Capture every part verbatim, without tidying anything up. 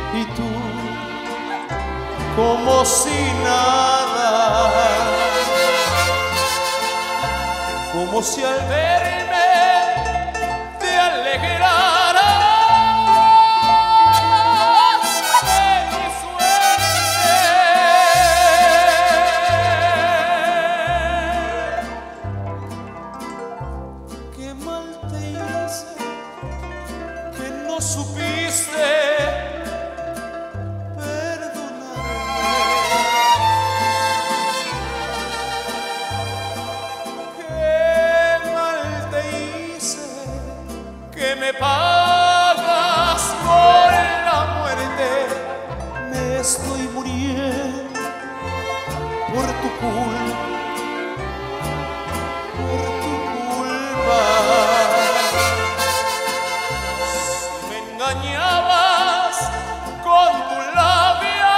y tú como si nada, como si al verme te alegraras de mi suerte. Qué mal te hice que no supiste me pagas por la muerte. Me estoy muriendo por tu culpa, por tu culpa. Si me engañabas con tu labia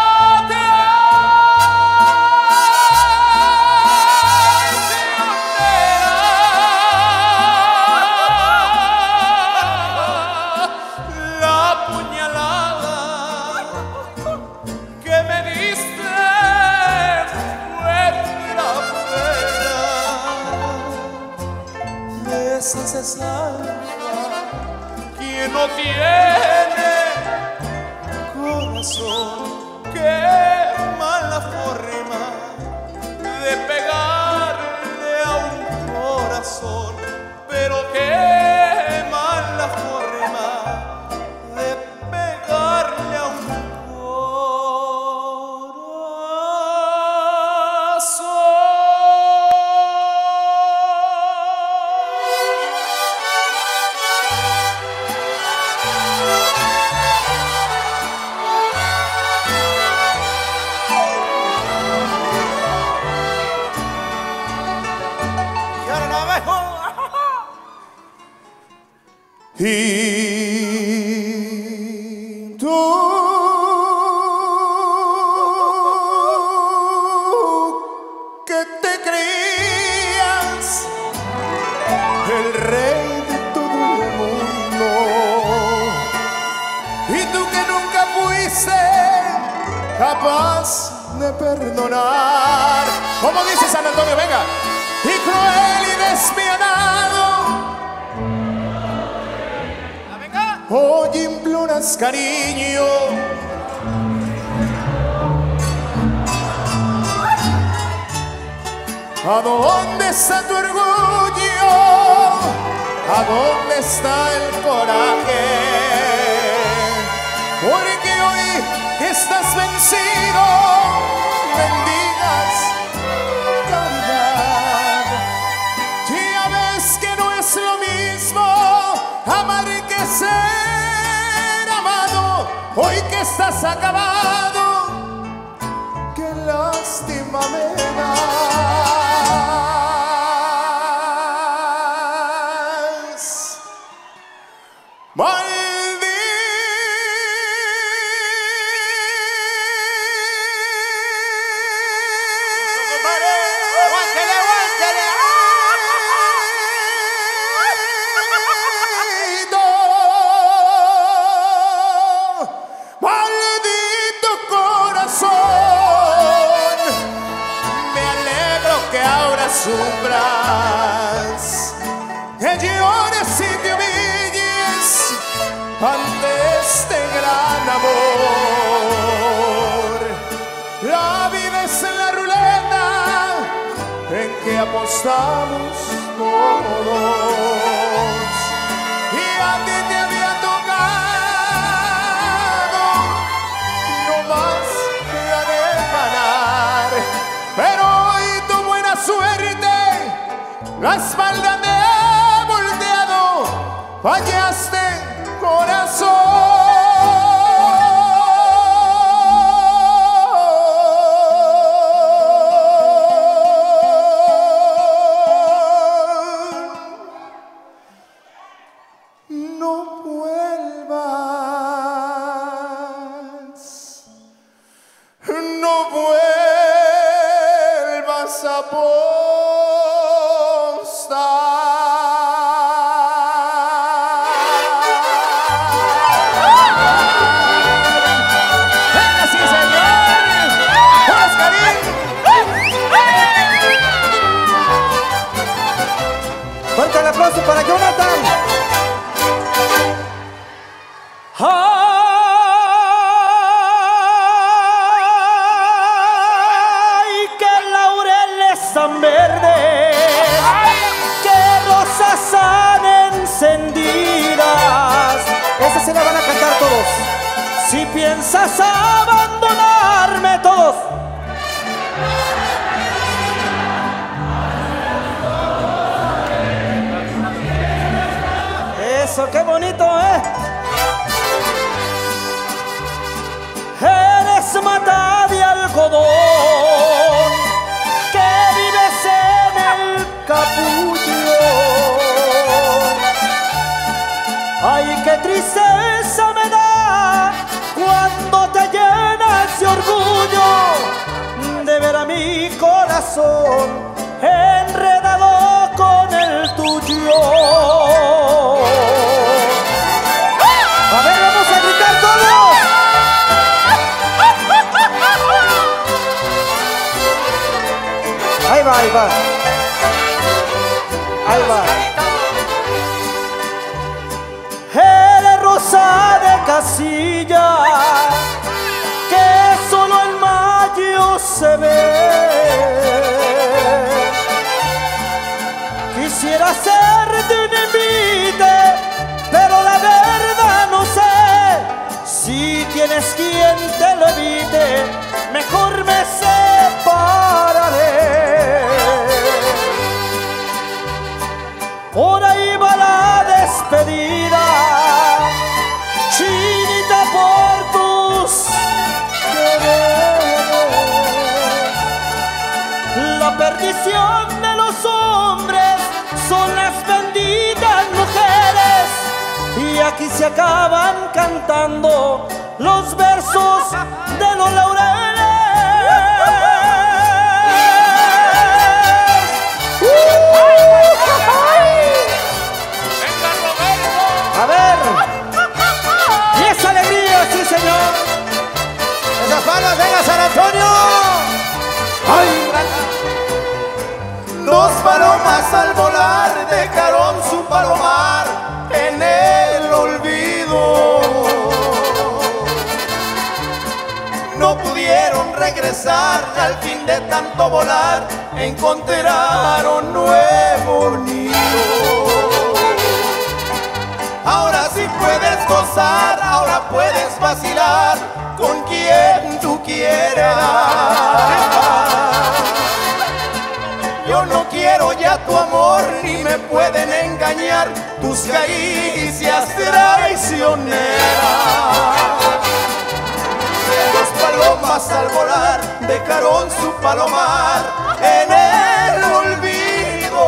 se salva quien no tiene corazón. Qué mala forma de pegarle a un corazón, pero qué mala forma de pegarle a un y tú que te creías el rey de todo el mundo, y tú que nunca fuiste capaz de perdonar, como dice San Antonio, venga, y cruel y despiadado hoy imploras cariño. ¿A dónde está tu orgullo? ¿A dónde está el coraje? Porque hoy que estás vencido mendigas caridad. Ya ves que no es lo mismo amar que ser amado. Hoy que estás acabado, qué lástima me das. Maldito corazón, me alegro que ahora sufras, que llores y te humilles ante este gran amor. La vida es la ruleta en que apostamos todos, y a ti te había tocado no más que a de ganar, pero hoy tu buena suerte la espalda me ha volteado. Fallaste, corazón. apostar. Ay, que laureles tan verdes, que rosas han encendidas. Esa se la van a cantar todos. Si piensas abandonarme, todos. Eso, qué bonito, ¿eh? Eres mata de algodón, que vives en el capullo. Ay, qué tristeza me da cuando te llenas de orgullo de ver a mi corazón enredado con el tuyo. A ver, vamos a gritar todos. Ahí va, ahí va. Ahí va. Eres rosa de casilla, que solo en mayo se ve. Quisiera hacerte un invite, pero la verdad no sé si tienes quien te lo evite. Mejor me separaré. Por ahí va la despedida, chinita, por tus quereres. La perdición de los hombres son las benditas mujeres, y aquí se acaban cantando los versos de los laureles. A ver, y esa alegría, sí señor. Esas palmas, venga San Antonio. ¡Ay! Dos palomas al volar dejaron su palomar en el olvido. No pudieron regresar, al fin de tanto volar encontraron nuevo nido. Ahora sí puedes gozar, ahora puedes vacilar con quien tú quieras. Yo no quiero ya tu amor, ni me pueden engañar tus caricias traicioneras. Dos palomas al volar dejaron su palomar en el olvido.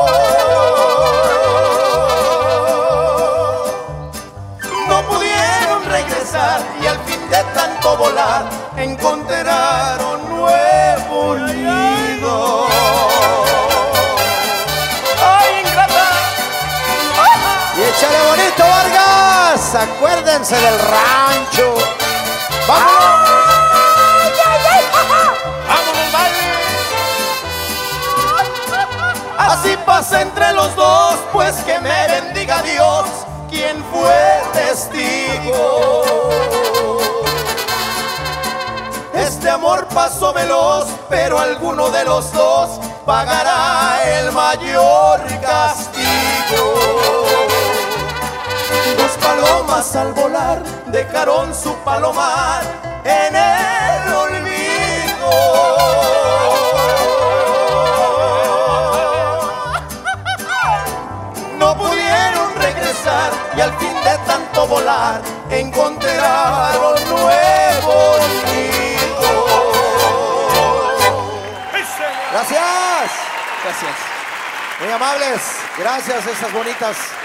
No pudieron regresar y al fin de tanto volar encontraron nuevo nido. Échale bonito, Vargas. Acuérdense del rancho. ¡Vámonos! ¡Vámonos, vale! Así pasa entre los dos, pues que me bendiga Dios, quien fue testigo. Este amor pasó veloz, pero alguno de los dos pagará el mayor castigo. Dos palomas al volar dejaron su palomar en el olvido. No pudieron regresar y al fin de tanto volar encontraron nuevo nido. Gracias. Gracias. Muy amables. Gracias a esas bonitas